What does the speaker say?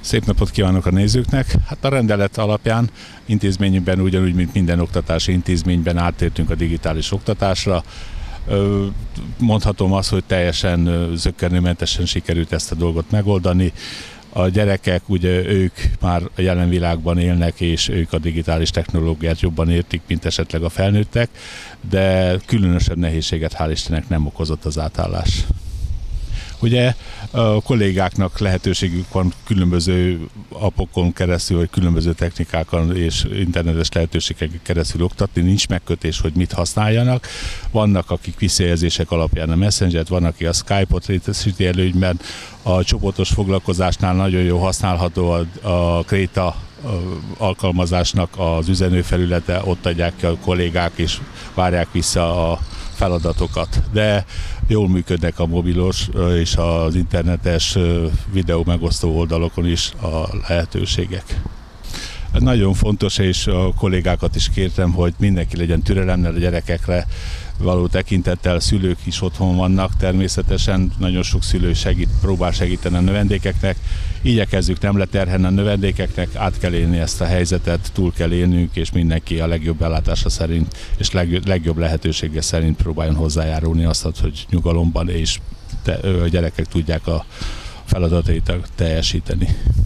Szép napot kívánok a nézőknek! Hát a rendelet alapján intézményünkben ugyanúgy, mint minden oktatási intézményben áttértünk a digitális oktatásra. Mondhatom azt, hogy teljesen zökkenőmentesen sikerült ezt a dolgot megoldani. A gyerekek, ugye ők már a jelen világban élnek, és ők a digitális technológiát jobban értik, mint esetleg a felnőttek, de különösebb nehézséget hál' Istennek nem okozott az átállás. Ugye a kollégáknak lehetőségük van különböző appokon keresztül, vagy különböző technikákon és internetes lehetőségeken keresztül oktatni, nincs megkötés, hogy mit használjanak. Vannak, akik visszajelzések alapján a Messenger-t, van, aki a Skype-ot részesíti előnyben. A csoportos foglalkozásnál nagyon jó használható a Kréta alkalmazásnak az üzenőfelülete, ott adják ki a kollégák és várják vissza a feladatokat, de jól működnek a mobilos és az internetes videó megosztó oldalokon is a lehetőségek. Nagyon fontos, és a kollégákat is kértem, hogy mindenki legyen türelemmel a gyerekekre való tekintettel, szülők is otthon vannak, természetesen nagyon sok szülő próbál segíteni a növendékeknek. Igyekezzük nem leterhelni a növendékeknek, át kell élni ezt a helyzetet, túl kell élnünk, és mindenki a legjobb ellátása szerint és legjobb lehetősége szerint próbáljon hozzájárulni azt, hogy nyugalomban és a gyerekek tudják a feladatait teljesíteni.